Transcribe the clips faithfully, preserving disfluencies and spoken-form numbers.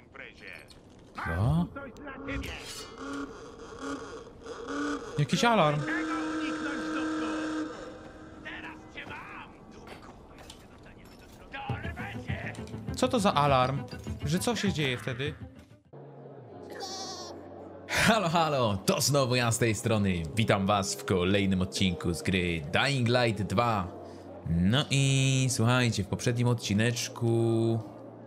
Co? Jakiś alarm. Co to za alarm? Że co się dzieje wtedy? Halo, halo, to znowu ja z tej strony. Witam was w kolejnym odcinku z gry Dying Light dwa. No i słuchajcie, w poprzednim odcineczku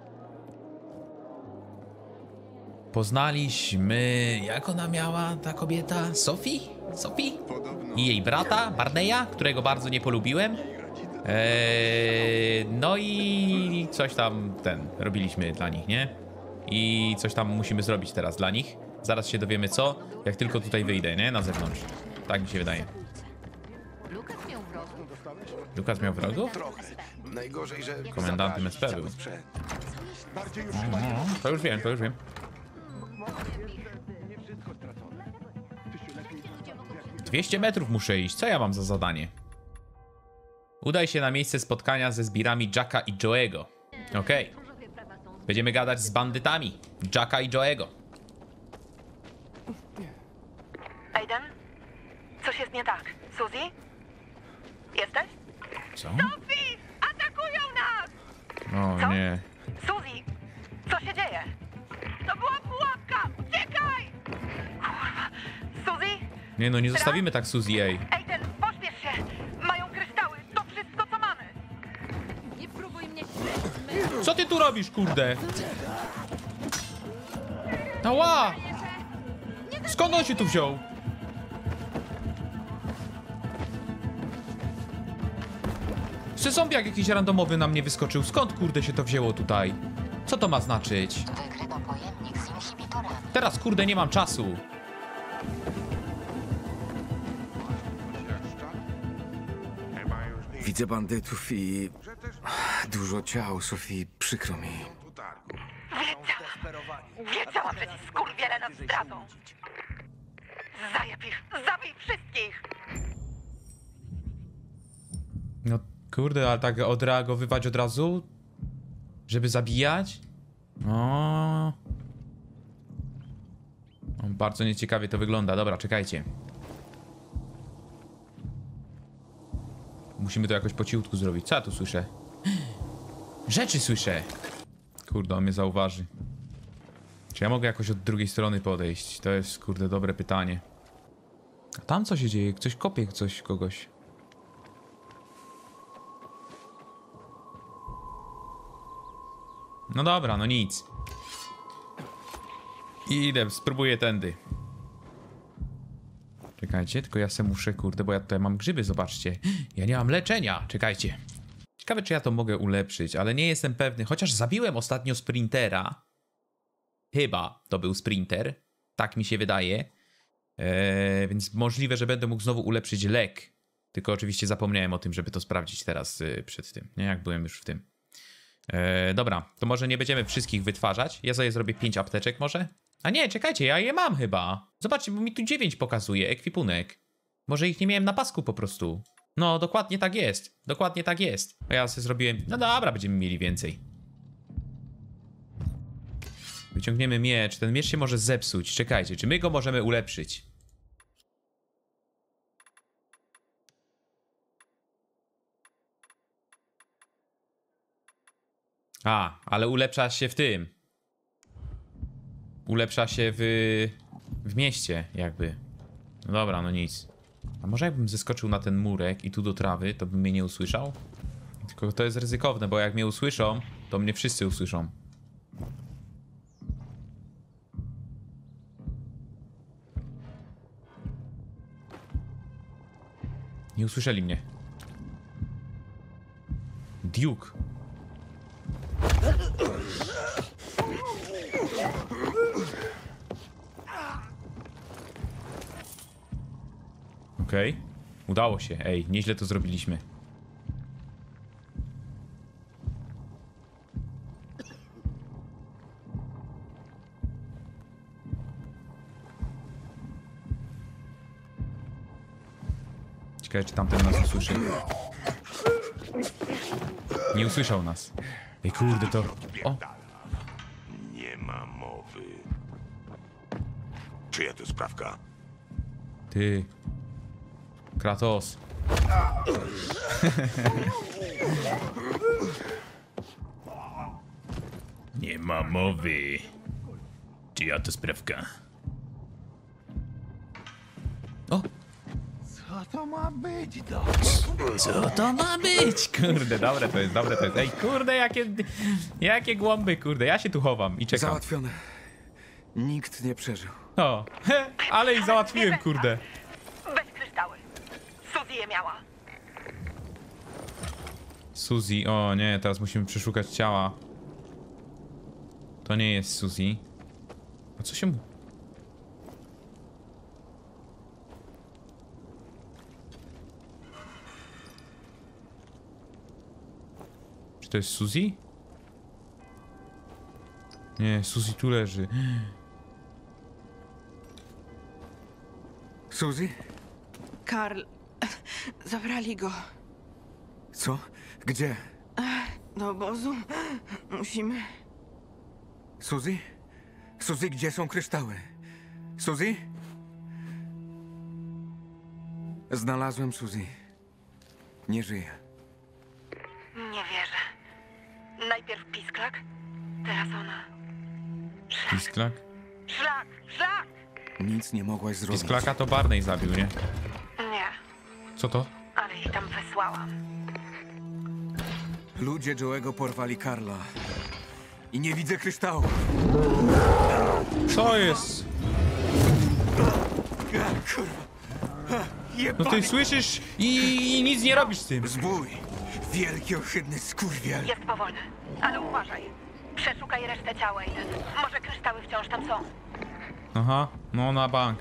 poznaliśmy, jak ona miała, ta kobieta? Sophie? Sophie? I jej brata, Barneya, którego bardzo nie polubiłem. Eee, no i coś tam, ten, robiliśmy dla nich, nie? I coś tam musimy zrobić teraz dla nich. Zaraz się dowiemy co, jak tylko tutaj wyjdę, nie? Na zewnątrz. Tak mi się wydaje. Lukas miał wrogów? Najgorzej, że Komendantem S P był. Mhm, to już wiem, to już wiem. dwieście metrów muszę iść. Co ja mam za zadanie? Udaj się na miejsce spotkania ze zbirami Jacka i Joe'ego. Okej. Okay. Będziemy gadać z bandytami Jacka i Joe'ego. Aiden? Coś jest nie tak. Suzy? Jesteś? Co? Sophie! Atakują nas! O Co? nie. Suzy! Co się dzieje? To była pułapka! Uciekaj! Kurwa! Suzy? Nie no, nie zostawimy tak Suzy, ej. Aiden, pośpiesz się! Mają kryształy! To wszystko, co mamy! Nie próbuj mnie śledzić! Co ty tu robisz, kurde? Ała! Skąd on się tu wziął? Czy zombiak jakiś randomowy na mnie wyskoczył? Skąd kurde się to wzięło tutaj? Co to ma znaczyć? Wykryto pojemnik z inhibitorami. Teraz kurde nie mam czasu. widzę bandytów i dużo ciał, Sophie, przykro mi. Wiedziałam! Wiedziałam, że ci skurwiele nas zdradzą! Zajeb ich! Zabij wszystkich! No kurde, ale tak odreagowywać od razu? Żeby zabijać? O. O, bardzo nieciekawie to wygląda. Dobra, czekajcie. Musimy to jakoś po cichutku zrobić. Co ja tu słyszę? Rzeczy słyszę! Kurde, on mnie zauważy. Czy ja mogę jakoś od drugiej strony podejść? To jest, kurde, dobre pytanie. A tam co się dzieje? Ktoś kopie coś, kogoś. No dobra, no nic. Idę, spróbuję tędy. Czekajcie, tylko ja se muszę, kurde, bo ja tutaj mam grzyby, zobaczcie. Ja nie mam leczenia, czekajcie. Ciekawe, czy ja to mogę ulepszyć, ale nie jestem pewny. Chociaż zabiłem ostatnio sprintera. Chyba to był sprinter. Tak mi się wydaje. Eee, więc możliwe, że będę mógł znowu ulepszyć lek. Tylko oczywiście zapomniałem o tym, żeby to sprawdzić teraz yy, przed tym. Nie, jak byłem już w tym. Eee, dobra, to może nie będziemy wszystkich wytwarzać. Ja sobie zrobię pięć apteczek może? A nie, czekajcie, ja je mam chyba. Zobaczcie, bo mi tu dziewięć pokazuje, ekwipunek. Może ich nie miałem na pasku po prostu. No, dokładnie tak jest. Dokładnie tak jest. A ja sobie zrobiłem... No dobra, będziemy mieli więcej. Wyciągniemy miecz. Ten miecz się może zepsuć. Czekajcie, czy my go możemy ulepszyć? A, ale ulepsza się w tym. Ulepsza się w... w mieście, jakby. No dobra, no nic. A może jakbym zeskoczył na ten murek i tu do trawy, to bym mnie nie usłyszał? Tylko to jest ryzykowne, bo jak mnie usłyszą, to mnie wszyscy usłyszą. Nie usłyszeli mnie. Duke. Okej. Okay. Udało się. Ej, nieźle to zrobiliśmy. Ciekawe, czy tamten nas usłyszy. Nie usłyszał nas. Ej, kurde, to... O! Nie ma mowy. Czyja to sprawka? Ty. Kratos. Nie ma mowy. Czyja to sprawka? O! Co to ma być, do? Co to ma być? Kurde, dobre to jest, dobre to jest. Ej, kurde, jakie, jakie głąby, kurde. Ja się tu chowam i czekam. Załatwione. Nikt nie przeżył. O, he, ale ich załatwiłem, kurde. Weź kryształy. Suzy je miała. Suzy, o nie, teraz musimy przeszukać ciała. To nie jest Suzy. A co się mu... Czy to jest Suzy? Nie, Suzy tu leży. Suzy? Karl, zabrali go Co? Gdzie? do obozu. Musimy... Suzy? Suzy, gdzie są kryształy? Suzy? Znalazłem Suzy. Nie żyje. Nie wierzę. Najpierw pisklak, teraz ona. Pisklak? Szlak, szlak! Nic nie mogłaś zrobić. Pisklaka to Barney zabił, nie? Nie, Co to? ale ich tam wysłałam. Ludzie Joe'ego porwali Karla. I nie widzę kryształu. Co jest? No ty słyszysz i, i nic nie robisz z tym. Zbój! Wielki, ohydny skurwiel! Jest powolny, ale uważaj. Przeszukaj resztę ciała, Aiden. Może kryształy wciąż tam są. Aha, no na bank.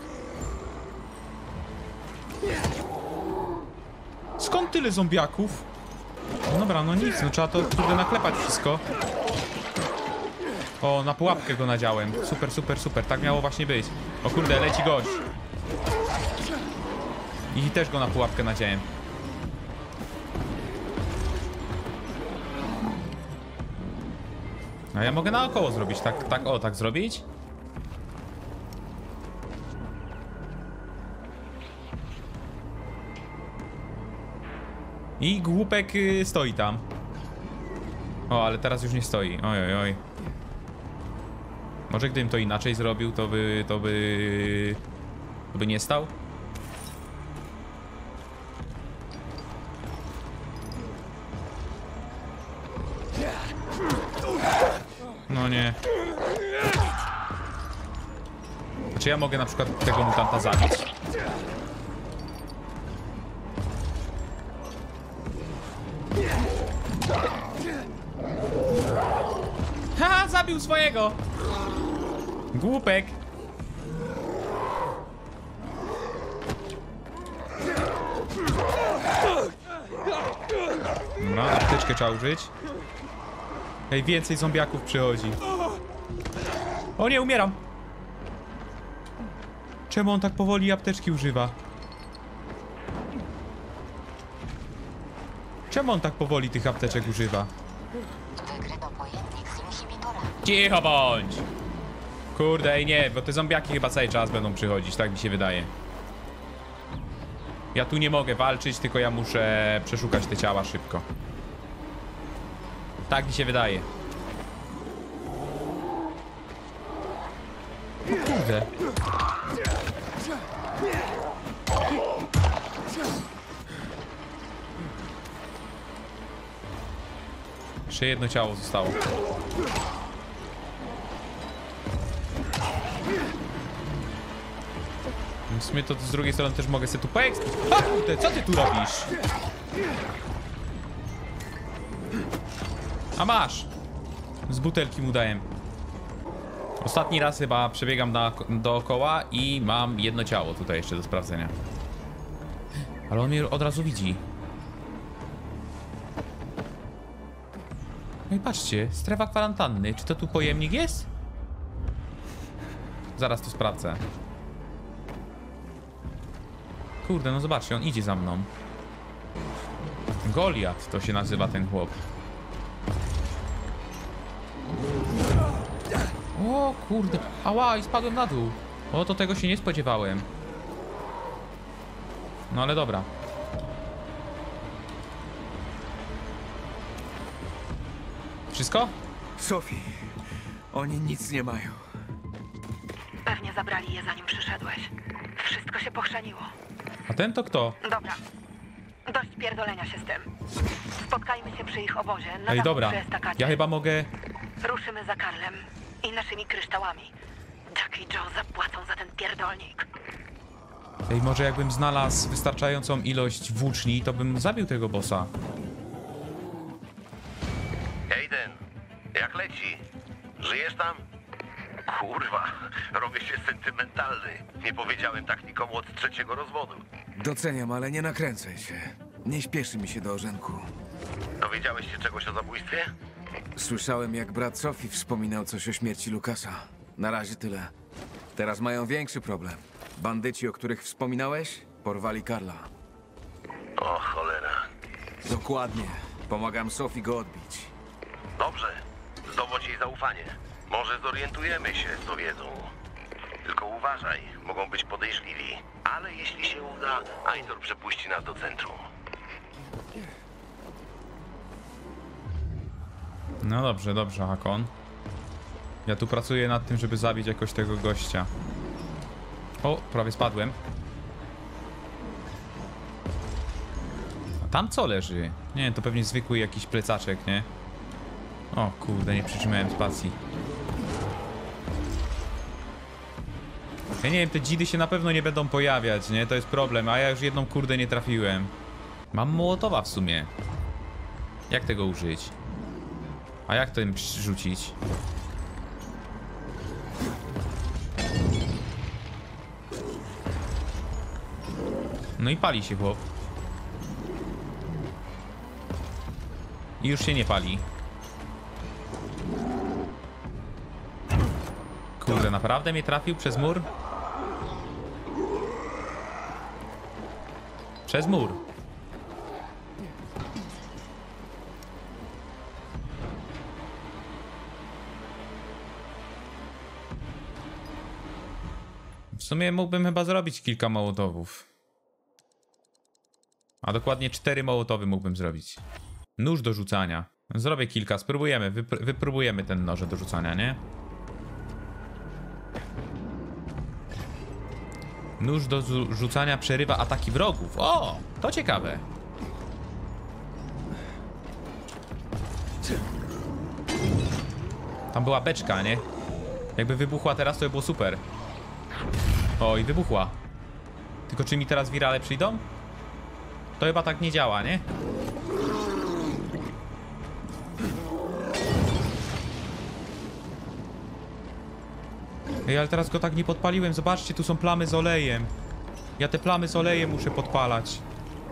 Skąd tyle zombiaków? No dobra, no nic, no trzeba to kurde naklepać wszystko. O, na pułapkę go nadziałem. Super, super, super, tak miało właśnie być. O kurde, leci gość. I też go na pułapkę nadziałem. A ja mogę naokoło zrobić, tak, tak, o, tak zrobić? I głupek y, stoi tam. O, ale teraz już nie stoi. Oj, oj, oj. Może gdybym to inaczej zrobił, to by, to by... To by nie stał? No nie. Czy ja mogę na przykład tego mutanta zabić? Haha, zabił swojego! Głupek! Dobra, apteczkę trzeba użyć. Ej, więcej zombiaków przychodzi. O nie, umieram! Czemu on tak powoli apteczki używa? Czemu on tak powoli tych apteczek używa? Wykryto pojemnik z inhibitorami. Cicho bądź! Kurde, ej nie, bo te zombiaki chyba cały czas będą przychodzić, tak mi się wydaje. Ja tu nie mogę walczyć, tylko ja muszę przeszukać te ciała szybko. Tak mi się wydaje. O kurde. Jeszcze jedno ciało zostało. W sumie to z drugiej strony też mogę sobie tu poekspić. O kurde, co ty tu robisz? A masz! Z butelki mu dałem. Ostatni raz chyba przebiegam na, dookoła i mam jedno ciało tutaj jeszcze do sprawdzenia. Ale on mnie od razu widzi. No i patrzcie, strefa kwarantanny. Czy to tu pojemnik jest? Zaraz to sprawdzę. Kurde, no zobaczcie, on idzie za mną. Goliat to się nazywa ten chłop. O kurde, ała, i spadłem na dół. O, to tego się nie spodziewałem. No ale dobra. Wszystko? Sophie, oni nic nie mają. Pewnie zabrali je zanim przyszedłeś. Wszystko się pochrzaniło. A ten to kto? Dobra. Dość pierdolenia się z tym. Spotkajmy się przy ich obozie. Na Ej, dachu dobra. przy estakadzie. Ja chyba mogę... Ruszymy za Karlem i naszymi kryształami. Jack i Joe zapłacą za ten pierdolnik. Ej, może jakbym znalazł wystarczającą ilość włóczni, to bym zabił tego bossa. Aiden, jak leci? Żyjesz tam? Kurwa, robię się sentymentalny. Nie powiedziałem tak nikomu od trzeciego rozwodu. Doceniam, ale nie nakręcaj się. Nie śpieszy mi się do orzenku. Dowiedziałeś się czegoś o zabójstwie? Słyszałem, jak brat Sophie wspominał coś o śmierci Lukasa. Na razie tyle. Teraz mają większy problem. Bandyci, o których wspominałeś, porwali Karla. O cholera. Dokładnie. Pomagam Sophie go odbić. Dobrze, zdobądź jej zaufanie. Może zorientujemy się, co wiedzą. Tylko uważaj, mogą być podejrzliwi. Ale jeśli się uda, Aitor przepuści nas do centrum. No dobrze, dobrze, Hakon. Ja tu pracuję nad tym, żeby zabić jakoś tego gościa. O, prawie spadłem. A tam co leży? Nie, to pewnie zwykły jakiś plecaczek, nie? O kurde, nie przytrzymałem spacji. Ja nie wiem, te dzidy się na pewno nie będą pojawiać, nie? To jest problem, a ja już jedną kurde nie trafiłem. Mam Mołotowa w sumie. Jak tego użyć? A jak to im przerzucić? No i pali się chłop. I już się nie pali. Kurde, naprawdę mnie trafił przez mur? Przez mur. W sumie mógłbym chyba zrobić kilka mołotowów. A dokładnie cztery mołotowy mógłbym zrobić. Nóż do rzucania. Zrobię kilka, spróbujemy, wypr wypróbujemy ten noże do rzucania, nie? Nóż do rzucania przerywa ataki wrogów. O, to ciekawe. Tam była beczka, nie? Jakby wybuchła teraz, to by było super. O, i wybuchła. Tylko czy mi teraz wirale przyjdą? To chyba tak nie działa, nie? Ej, ale teraz go tak nie podpaliłem. Zobaczcie, tu są plamy z olejem. Ja te plamy z olejem muszę podpalać.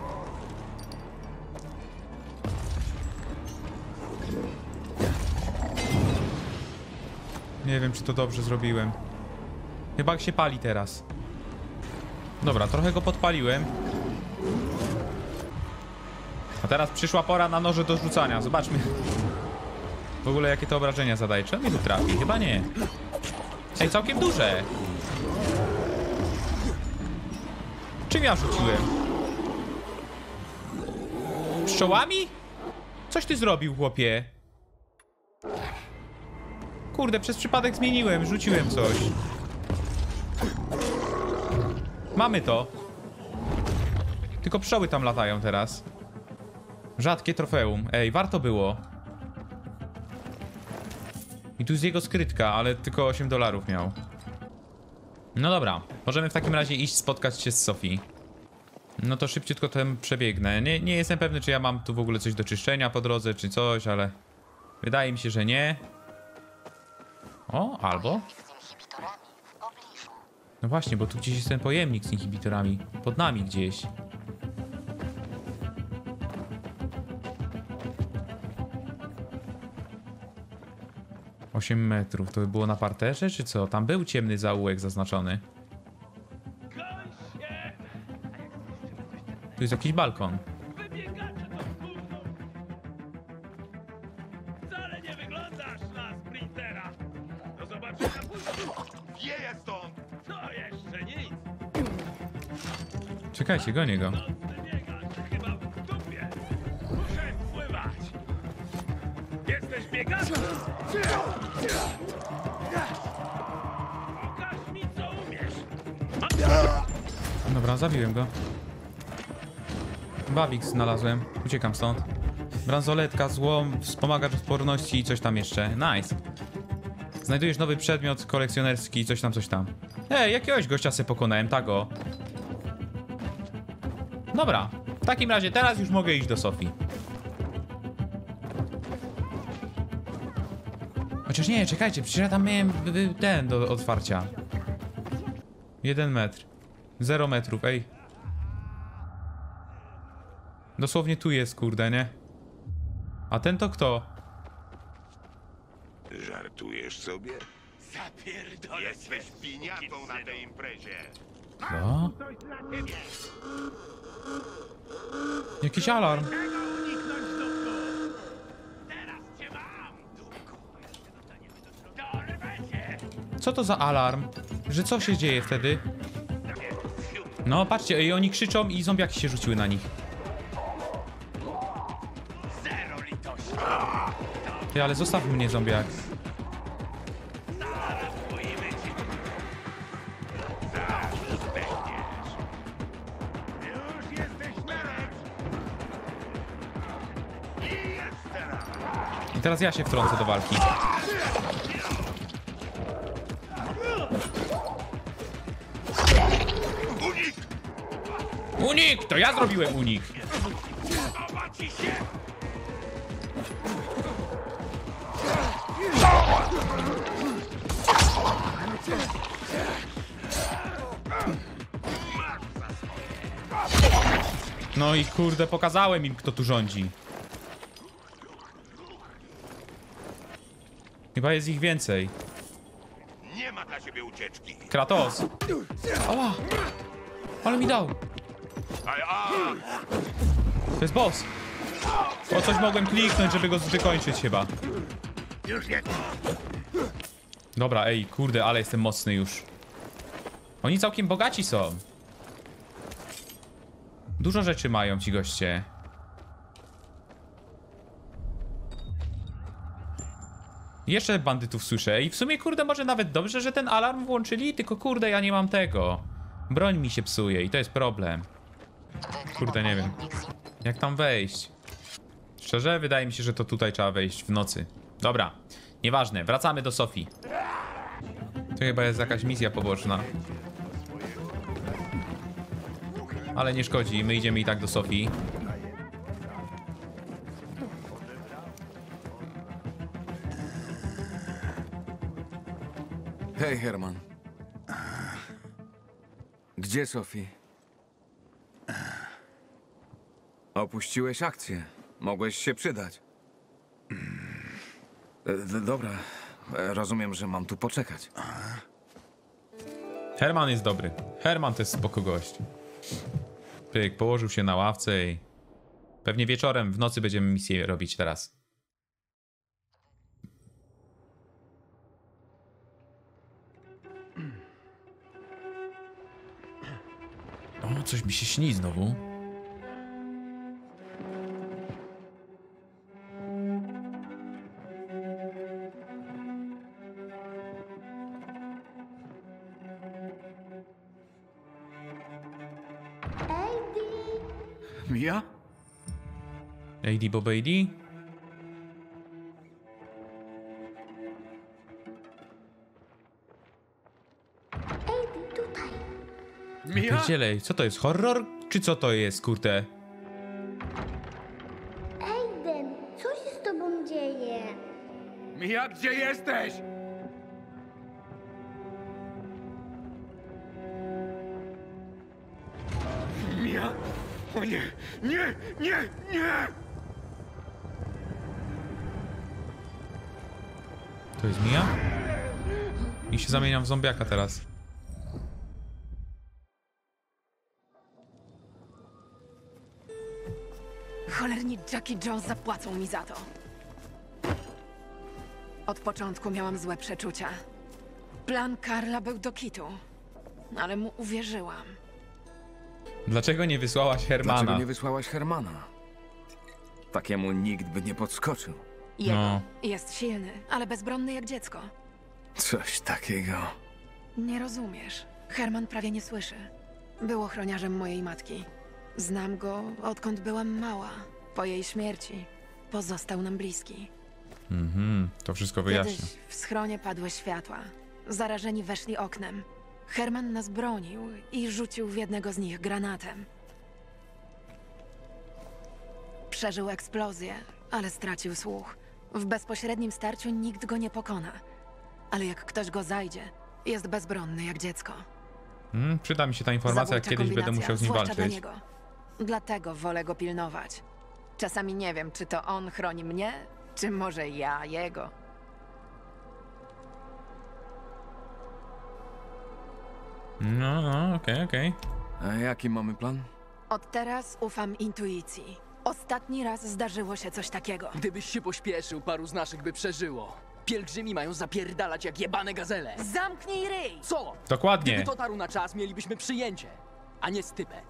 Nie wiem, czy to dobrze zrobiłem. Chyba się pali teraz. Dobra, trochę go podpaliłem. A teraz przyszła pora na noże do rzucania. Zobaczmy. W ogóle jakie to obrażenia zadaje. Czy on mnie tu trafi? Chyba nie. Ej, całkiem duże. Czym ja rzuciłem? Pszczołami? Coś ty zrobił, chłopie. Kurde, przez przypadek zmieniłem. Rzuciłem coś. Mamy to. Tylko pszczoły tam latają teraz. Rzadkie trofeum. Ej, warto było. I tu jest jego skrytka, ale tylko osiem dolarów miał. No dobra, możemy w takim razie iść spotkać się z Sophie. No to szybciutkotem przebiegnę. Nie, nie jestem pewny, czy ja mam tu w ogóle coś do czyszczenia po drodze, czy coś, ale... Wydaje mi się, że nie. O, albo... Z inhibitorami w pobliżu. No właśnie, bo tu gdzieś jest ten pojemnik z inhibitorami. Pod nami gdzieś. osiem metrów. To by było na parterze, czy co? Tam był ciemny zaułek zaznaczony. Tu jest jakiś balkon. Wybiegacze to gówno! Wcale nie wyglądasz na sprintera! Do zobaczenia! Wieje stąd! To jeszcze nic. Czekajcie, gonię go. Ty biegasz chyba w dupie. Muszę pływać. Jesteś biegaczem? Pokaż mi, co umiesz. Dobra, zabiłem go. Bawik znalazłem. Uciekam stąd. Bransoletka, złom, wspomagacz odporności i coś tam jeszcze. Nice. Znajdujesz nowy przedmiot kolekcjonerski, coś tam, coś tam. Ej, jakiegoś gościa se pokonałem, tak o. Dobra, w takim razie teraz już mogę iść do Sofii. Chociaż nie, czekajcie, przecież ja tam miałem y, y, ten do otwarcia. Jeden metr. Zero metrów, ej. Dosłownie tu jest, kurde, nie? A ten to kto? Żartujesz sobie? Zapierdolę Jesteś piniatą na tej imprezie. No? Jakiś alarm. uniknąć, dupku. Teraz cię mam, dupku. Dorwę cię. Co to za alarm? Że co się dzieje wtedy? No, patrzcie, i oni krzyczą i zombiaki się rzuciły na nich. Zero litości. Ty, ale zostaw mnie, zombiak. Zaraz boimy cię. Zaraz zdechniesz. Już jesteś melek. I jest teraz. I teraz ja się wtrącę do walki. Unik! To ja zrobiłem unik! Chowa ci się. No i kurde, pokazałem im, kto tu rządzi. Chyba jest ich więcej. Nie ma dla ciebie ucieczki. Kratos! Ała! Ale mi dał! A, a, To jest boss! O, coś mogłem kliknąć, żeby go wykończyć chyba. już jest. Dobra, ej, kurde, ale jestem mocny już. Oni całkiem bogaci są. Dużo rzeczy mają ci goście. Jeszcze bandytów słyszę i w sumie, kurde, może nawet dobrze, że ten alarm włączyli, tylko kurde, ja nie mam tego. Broń mi się psuje i to jest problem. Kurde, nie wiem. Jak tam wejść? Szczerze, wydaje mi się, że to tutaj trzeba wejść w nocy. Dobra, nieważne, wracamy do Sofii. To chyba jest jakaś misja poboczna. Ale nie szkodzi, my idziemy i tak do Sofii. Hej, Herman. Gdzie Sophie? Opuściłeś akcję. Mogłeś się przydać. E, d- Dobra. E, Rozumiem, że mam tu poczekać. Herman jest dobry. Herman to jest spoko gość. Pyk, położył się na ławce i... Pewnie wieczorem, w nocy będziemy misję robić teraz. O, coś mi się śni znowu. Mia? A D Bob A D? Mia? Pierdzielej, co to jest? Horror? Czy co to jest, kurde? Aiden, co się z tobą dzieje? Mia, gdzie jesteś? Mia? O nie! Nie! Nie! Nie! To jest Mia? I się zamieniam w zombiaka teraz. Cholerni Jack i Jones zapłacą mi za to. Od początku miałam złe przeczucia. Plan Karla był do kitu, ale mu uwierzyłam. Dlaczego nie wysłałaś Hermana? Dlaczego nie wysłałaś Hermana? Takiemu nikt by nie podskoczył. Jego No. jest silny, ale bezbronny jak dziecko. Coś takiego. Nie rozumiesz. Herman prawie nie słyszy. Był ochroniarzem mojej matki. Znam go, odkąd byłam mała. Po jej śmierci pozostał nam bliski. Mhm, to wszystko wyjaśnia. Kiedyś w schronie padły światła. Zarażeni weszli oknem. Herman nas bronił i rzucił w jednego z nich granatem. Przeżył eksplozję, ale stracił słuch. W bezpośrednim starciu nikt go nie pokona. Ale jak ktoś go zajdzie, jest bezbronny jak dziecko. Hmm, przyda mi się ta informacja, jak Zabójcza kiedyś będę kombinacja, musiał z nim zwłaszcza dla walczyć. niego. Dlatego wolę go pilnować. Czasami nie wiem, czy to on chroni mnie, czy może ja jego. No, no, okej, okej. A jaki mamy plan? Od teraz ufam intuicji. Ostatni raz zdarzyło się coś takiego. Gdybyś się pośpieszył, paru z naszych by przeżyło. Pielgrzymi mają zapierdalać jak jebane gazele. Zamknij ryj! Co? Dokładnie. Gdyby dotarł na czas, mielibyśmy przyjęcie, a nie stypę.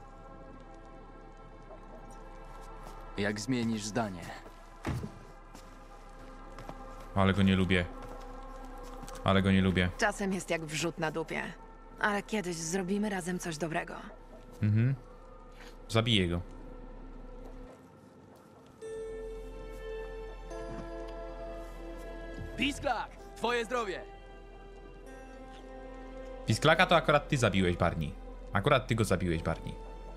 Jak zmienisz zdanie? Ale go nie lubię. Ale go nie lubię. Czasem jest jak wrzut na dupie. Ale kiedyś zrobimy razem coś dobrego. Mhm. Zabiję go. Pisklak! Twoje zdrowie! Pisklaka to akurat ty zabiłeś, Barney. Akurat ty go zabiłeś, Barney.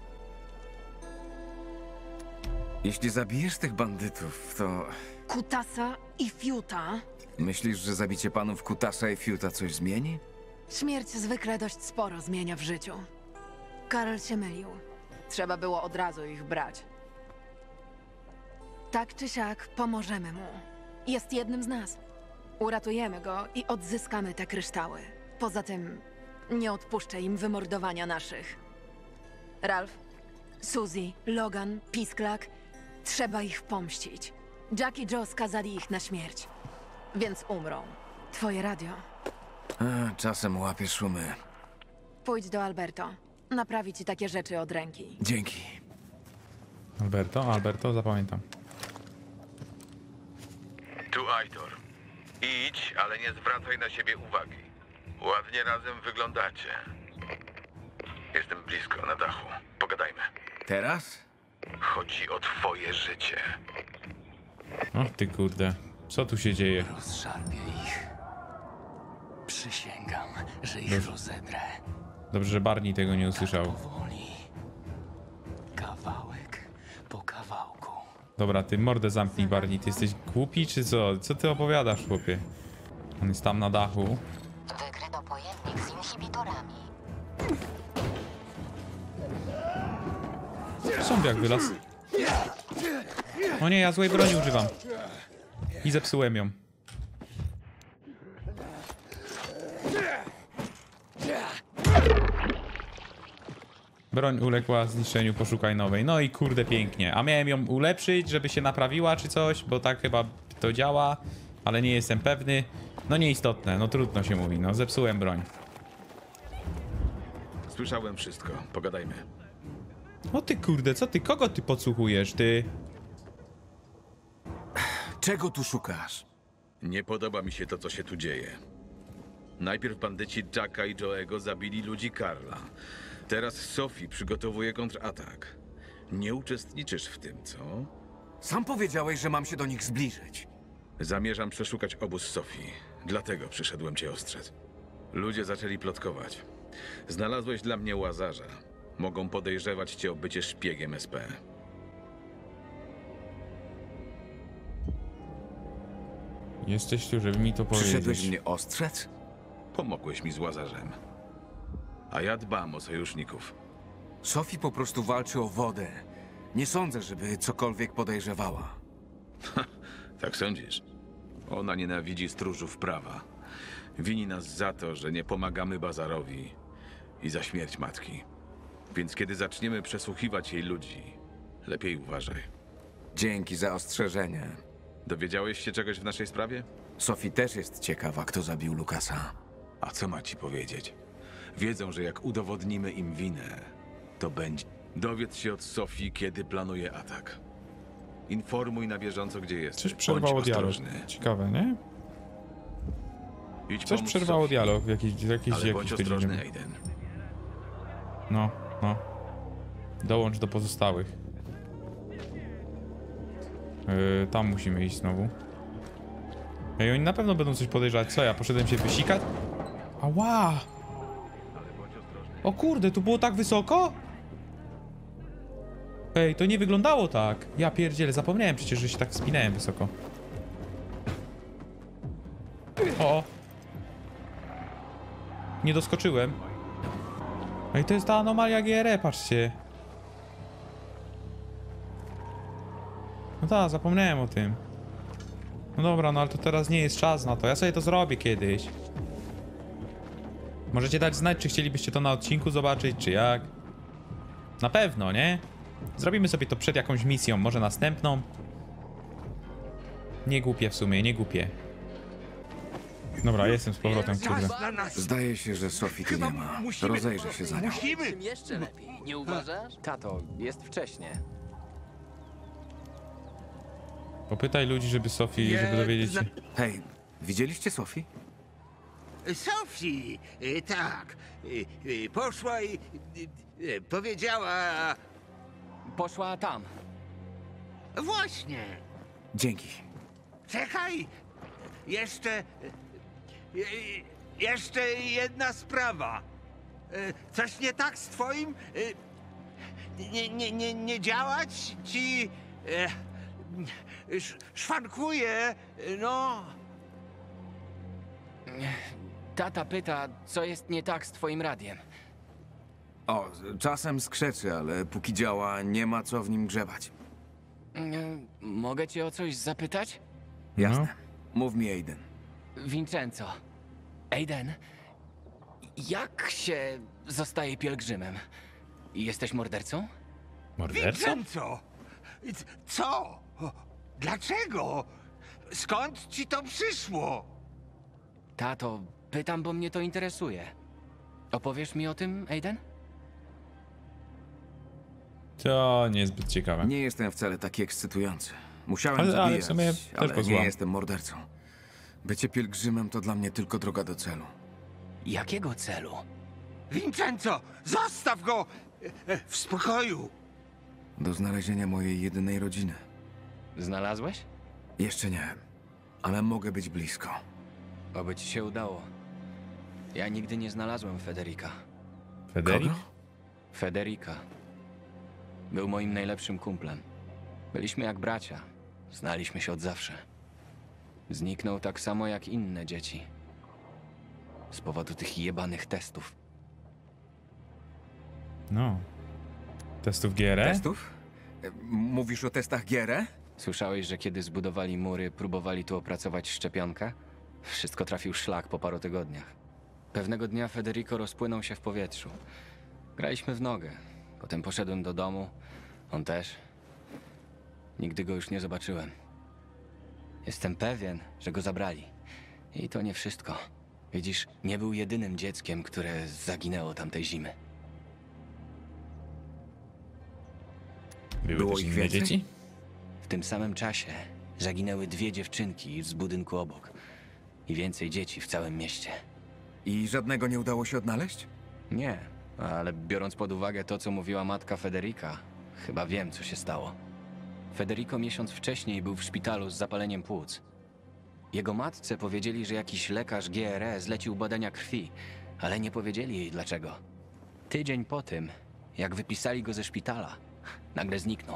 Jeśli zabijesz tych bandytów, to Kutasa i Fiuta. myślisz, że zabicie panów Kutasa i Fiuta coś zmieni? Śmierć zwykle dość sporo zmienia w życiu. Karl się mylił. Trzeba było od razu ich brać. Tak czy siak pomożemy mu. Jest jednym z nas. Uratujemy go i odzyskamy te kryształy. Poza tym nie odpuszczę im wymordowania naszych. Ralph, Suzy, Logan, Pisklak. Trzeba ich pomścić. Jack i Joe skazali ich na śmierć. Więc umrą. Twoje radio. A, czasem łapię szumy. Pójdź do Alberto. Naprawi ci takie rzeczy od ręki. Dzięki. Alberto, Alberto, zapamiętam. Tu Aitor. Idź, ale nie zwracaj na siebie uwagi. Ładnie razem wyglądacie. Jestem blisko, na dachu. Pogadajmy. Teraz? Chodzi o twoje życie. O ty kurde. Co tu się dzieje? Rozszarpię ich. Przysięgam, że ich Dobrze. rozedrę. Dobrze, że Barney tego nie usłyszał. Powoli. Kawałek po kawałku. Dobra, ty mordę zamknij, Barney. Ty jesteś głupi czy co? Co ty opowiadasz, chłopie? On jest tam na dachu. Wykryto pojemnik z inhibitorami. Zombiak wylazł. O nie, ja złej broni używam. I zepsułem ją. Broń uległa zniszczeniu, poszukaj nowej. No i kurde pięknie. A miałem ją ulepszyć, żeby się naprawiła czy coś, bo tak chyba to działa, ale nie jestem pewny. No nieistotne, no trudno się mówi, no zepsułem broń. Słyszałem wszystko. Pogadajmy. O ty kurde, co ty, kogo ty podsłuchujesz, ty? Czego tu szukasz? Nie podoba mi się to, co się tu dzieje. Najpierw bandyci Jacka i Joe'ego zabili ludzi Karla. Teraz Sophie przygotowuje kontratak. Nie uczestniczysz w tym, co? Sam powiedziałeś, że mam się do nich zbliżyć. Zamierzam przeszukać obóz Sophie. Dlatego przyszedłem cię ostrzec. Ludzie zaczęli plotkować. Znalazłeś dla mnie łazarza. Mogą podejrzewać cię o bycie szpiegiem S P. Jesteś tu, żeby mi to Przyszedłeś powiedzieć. mnie ostrzec? Pomogłeś mi z łazarzem. A ja dbam o sojuszników. Sophie po prostu walczy o wodę. Nie sądzę, żeby cokolwiek podejrzewała. Tak sądzisz? Ona nienawidzi stróżów prawa. Wini nas za to, że nie pomagamy Bazarowi i za śmierć matki. Więc kiedy zaczniemy przesłuchiwać jej ludzi, lepiej uważaj. Dzięki za ostrzeżenie. Dowiedziałeś się czegoś w naszej sprawie? Sophie też jest ciekawa, kto zabił Lukasa. A co ma ci powiedzieć? Wiedzą, że jak udowodnimy im winę, to będzie. Dowiedz się od Sofii, kiedy planuje atak. Informuj na bieżąco, gdzie jesteś. Coś przerwało Bądź dialog. ostrożny. Ciekawe, nie? Idź Coś pomóc przerwało Sofii. dialog w jakiejś, w jakiejś, Ale bądź jakiejś ostrożny, godzinie. Aiden. No, no. Dołącz do pozostałych. Yy, tam musimy iść znowu. Ej, oni na pewno będą coś podejrzewać. Co, ja poszedłem się wysikać? Ała! O kurde, tu było tak wysoko? Ej, to nie wyglądało tak. Ja pierdzielę, zapomniałem przecież, że się tak wspinałem wysoko. O! Nie doskoczyłem. Ej, to jest ta anomalia G R E, patrzcie. No tak, zapomniałem o tym. No dobra, no ale to teraz nie jest czas na to. Ja sobie to zrobię kiedyś. Możecie dać znać, czy chcielibyście to na odcinku zobaczyć, czy jak. Na pewno, nie? Zrobimy sobie to przed jakąś misją, może następną. Nie głupie w sumie, nie głupie. Dobra, jestem z powrotem, kurde. Zdaje się, że Sofii tu nie ma. Rozejrzę się za nią. Musimy! Tym jeszcze lepiej, nie uważasz? Tato, jest wcześnie. Popytaj ludzi, żeby Sofii, żeby dowiedzieć się. Hej, widzieliście Sofii? Sofii, y, tak. Y, y, Poszła i y, y, powiedziała... Poszła tam. Właśnie. Dzięki. Czekaj. Jeszcze... y, y, Jeszcze jedna sprawa. Y, Coś nie tak z twoim... y, Nie, nie, nie, nie działać ci... y, sz- Szwankuje, y, no... Tata pyta, co jest nie tak z twoim radiem. O, czasem skrzeczy, ale póki działa, nie ma co w nim grzebać. E, Mogę cię o coś zapytać? Jasne. Mów mi, Aiden. Vincenzo. Aiden, jak się zostaje pielgrzymem? Jesteś mordercą? Mordercą? Vincenzo! C- Co? Dlaczego? Skąd ci to przyszło? Tato, pytam, bo mnie to interesuje. Opowiesz mi o tym, Aiden? To niezbyt ciekawe. Nie jestem wcale taki ekscytujący. Musiałem Ale- ale w zabijać, sumie ale, też go nie złam. jestem mordercą. Bycie pielgrzymem to dla mnie tylko droga do celu. Jakiego celu? Vincenzo, zostaw go! E, e, W spokoju! Do znalezienia mojej jedynej rodziny. Znalazłeś? Jeszcze nie, ale mogę być blisko. Oby ci się udało. Ja nigdy nie znalazłem Federica. Federik? Kogo? Federica. Był moim najlepszym kumplem. Byliśmy jak bracia. Znaliśmy się od zawsze. Zniknął tak samo jak inne dzieci. Z powodu tych jebanych testów. No. Testów G R E? Testów? E, Mówisz o testach G R E? Słyszałeś, że kiedy zbudowali mury, próbowali tu opracować szczepionkę? Wszystko trafił szlak po paru tygodniach. Pewnego dnia Federico rozpłynął się w powietrzu. Graliśmy w nogę. Potem poszedłem do domu. On też. Nigdy go już nie zobaczyłem. Jestem pewien, że go zabrali. I to nie wszystko. Widzisz, nie był jedynym dzieckiem, które zaginęło tamtej zimy. Były Było też ich inne więcej? dzieci? W tym samym czasie zaginęły dwie dziewczynki z budynku obok. I więcej dzieci w całym mieście. I żadnego nie udało się odnaleźć? Nie, ale biorąc pod uwagę to, co mówiła matka Federica, chyba wiem, co się stało. Federico miesiąc wcześniej był w szpitalu z zapaleniem płuc. Jego matce powiedzieli, że jakiś lekarz G R E zlecił badania krwi, ale nie powiedzieli jej dlaczego. Tydzień po tym, jak wypisali go ze szpitala, nagle zniknął.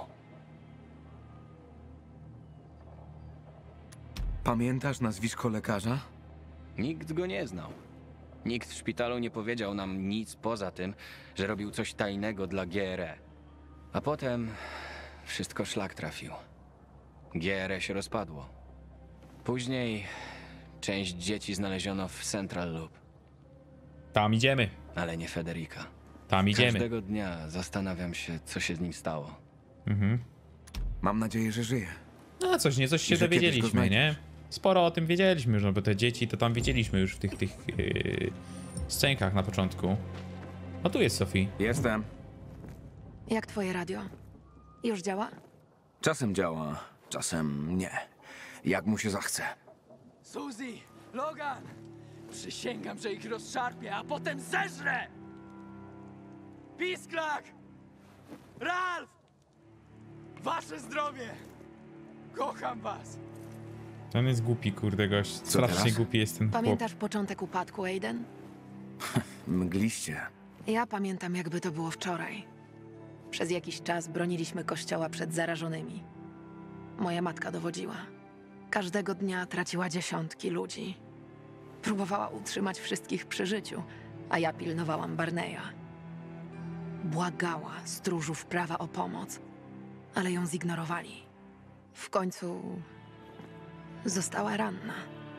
Pamiętasz nazwisko lekarza? Nikt go nie znał. Nikt w szpitalu nie powiedział nam nic poza tym, że robił coś tajnego dla G R E. A potem wszystko szlak trafił. G R E się rozpadło. Później część dzieci znaleziono w Central Loop, Tam idziemy. ale nie Federica. Tam idziemy. Każdego dnia zastanawiam się, co się z nim stało. Mhm. Mam nadzieję, że żyje. No coś, nie coś się I że kiedyś go dowiedzieliśmy, nie? znajdziesz. Sporo o tym wiedzieliśmy już, no bo te dzieci to tam widzieliśmy już w tych, tych yy, scenkach na początku. O, tu jest Sophie. Jestem. Jak twoje radio? Już działa? Czasem działa, czasem nie. Jak mu się zachce. Suzy! Logan! Przysięgam, że ich rozszarpię, a potem zeżrę! Pisklak! Ralf! Wasze zdrowie! Kocham was! On jest głupi, kurde gość. Strasznie teraz? głupi jest ten chłop. Pamiętasz początek upadku, Aiden? Mgliście. Ja pamiętam, jakby to było wczoraj. Przez jakiś czas broniliśmy kościoła przed zarażonymi. Moja matka dowodziła. Każdego dnia traciła dziesiątki ludzi. Próbowała utrzymać wszystkich przy życiu, a ja pilnowałam Barneya. Błagała stróżów prawa o pomoc, ale ją zignorowali. W końcu została ranna.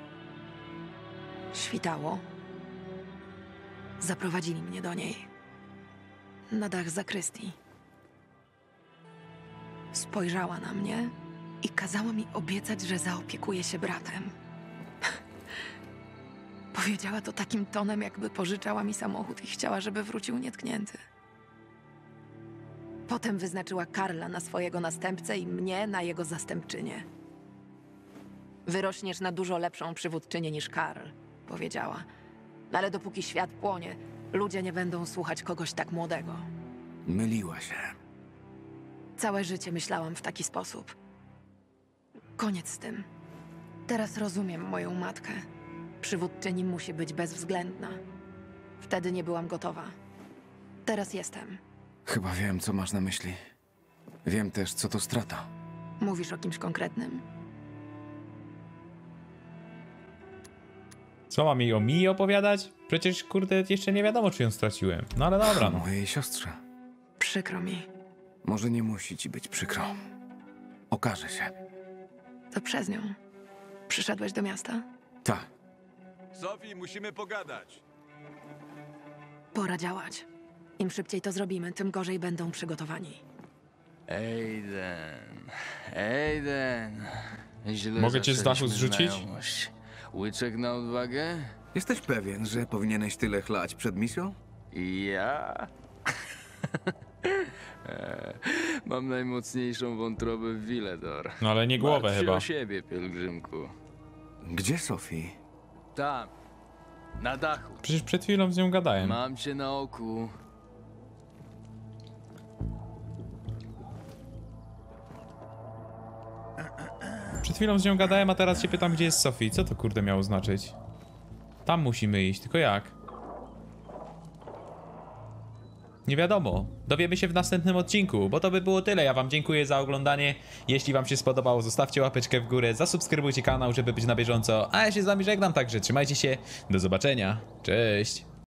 Świtało. Zaprowadzili mnie do niej. Na dach zakrystii. Spojrzała na mnie i kazała mi obiecać, że zaopiekuje się bratem. Powiedziała to takim tonem, jakby pożyczała mi samochód i chciała, żeby wrócił nietknięty. Potem wyznaczyła Karla na swojego następcę i mnie na jego zastępczynię. Wyrośniesz na dużo lepszą przywódczynię niż Karl, powiedziała. Ale dopóki świat płonie, ludzie nie będą słuchać kogoś tak młodego. Myliła się. Całe życie myślałam w taki sposób. Koniec z tym. Teraz rozumiem moją matkę. Przywódczyni musi być bezwzględna. Wtedy nie byłam gotowa. Teraz jestem. Chyba wiem, co masz na myśli. Wiem też, co to strata. Mówisz o kimś konkretnym? Co, mam jej o Mii opowiadać? Przecież, kurde, jeszcze nie wiadomo, czy ją straciłem. No ale dobra, no. Mojej siostrze. Przykro mi. Może nie musi ci być przykro. Okaże się. To przez nią. Przyszedłeś do miasta? Tak. Sophie, musimy pogadać. Pora działać. Im szybciej to zrobimy, tym gorzej będą przygotowani. Aiden... Aiden... Źle Mogę cię z dachu zaczęliśmy zrzucić? znajomość. Łyczek na odwagę? Jesteś pewien, że powinieneś tyle chlać przed misją? Ja? E, Mam najmocniejszą wątrobę w Villedor. No ale nie głowę Martw się chyba. o siebie, pielgrzymku. Gdzie Sophie? Tam. Na dachu. Przecież przed chwilą z nią gadałem. Mam cię na oku. Przed chwilą z nią gadałem, a teraz się pytam, gdzie jest Sophie. Co to kurde miało znaczyć? Tam musimy iść, tylko jak? Nie wiadomo. Dowiemy się w następnym odcinku, bo to by było tyle. Ja wam dziękuję za oglądanie. Jeśli wam się spodobało, zostawcie łapeczkę w górę, zasubskrybujcie kanał, żeby być na bieżąco. A ja się z wami żegnam, także trzymajcie się. Do zobaczenia. Cześć.